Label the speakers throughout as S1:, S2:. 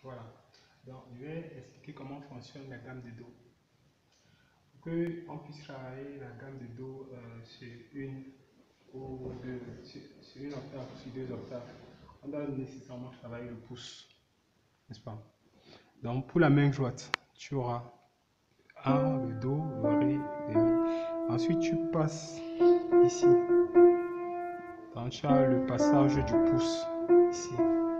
S1: Voilà. Donc, je vais expliquer comment fonctionne la gamme de Do. Pour qu'on puisse travailler la gamme de Do sur une ou deux, sur une octave ou sur deux octaves, on doit nécessairement travailler le pouce, n'est-ce pas? Donc, pour la main droite, tu auras le Do, le Ré, le Mi. Ensuite, tu passes ici. Donc, tu as le passage du pouce ici,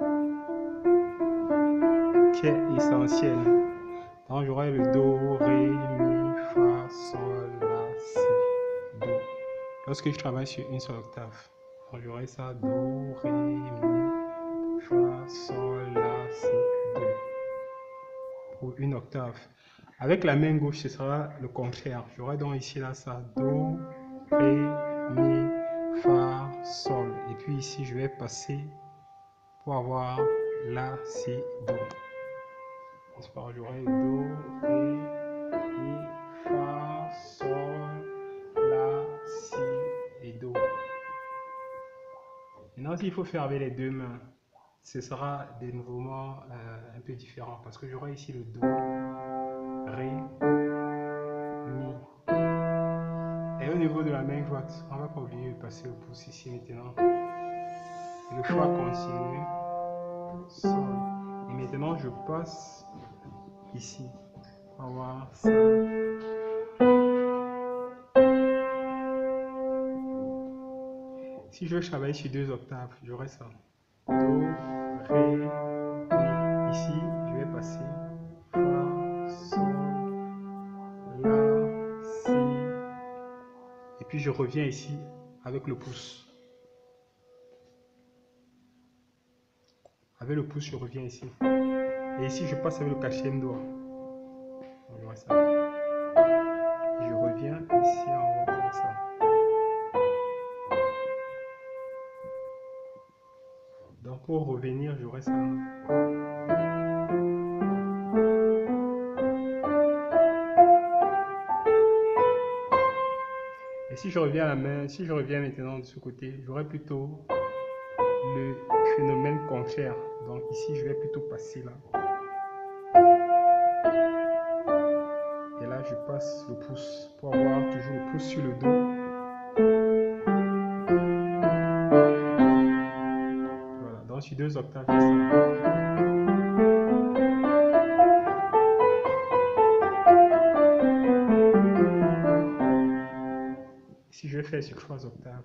S1: qui est essentiel. Donc, j'aurai le Do, Ré, Mi, Fa, Sol, La, Si, Do. Lorsque je travaille sur une seule octave, j'aurai ça Do, Ré, Mi, Fa, Sol, La, Si, Do. Pour une octave. Avec la main gauche, ce sera le contraire. J'aurai donc ici là ça Do, Ré, Mi, Fa, Sol. Et puis ici, je vais passer pour avoir La, Si, Do. J'aurai Do, Ré, Mi, Fa, Sol, La, Si et Do. Maintenant, s'il faut faire avec les deux mains, ce sera des mouvements un peu différents parce que j'aurai ici le Do, Ré, Mi. Et au niveau de la main droite, on ne va pas oublier de passer le pouce ici maintenant. Et le Fa continue, Sol. Et maintenant, je passe ici. On va voir ça. Si je veux travailler sur deux octaves, j'aurai ça. Do, Ré, Mi. Ici, je vais passer Fa, Sol, La, Si. Et puis je reviens ici avec le pouce. Avec le pouce, je reviens ici. Et ici, je passe avec le quatrième doigt. J'aurai ça. Et je reviens ici en haut comme ça. Donc pour revenir, j'aurai ça. Et si je reviens à la main, si je reviens maintenant de ce côté, j'aurai plutôt le phénomène contraire. Donc ici, je vais plutôt passer là. Et là, je passe le pouce pour avoir toujours le pouce sur le dos. Voilà, donc sur deux octaves, c'est ça. Si je fais sur trois octaves.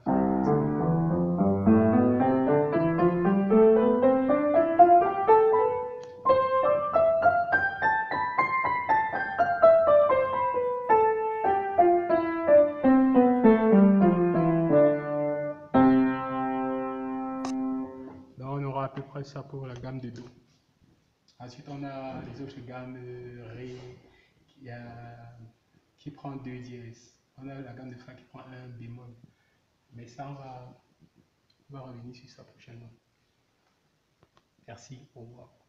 S1: Donc on aura à peu près ça pour la gamme de Do. Ensuite, on a les autres gammes Ré qui prend 2 dièses. On a la gamme de Fa qui prend un bémol. Mais ça, on va revenir sur ça prochainement. Merci, au revoir.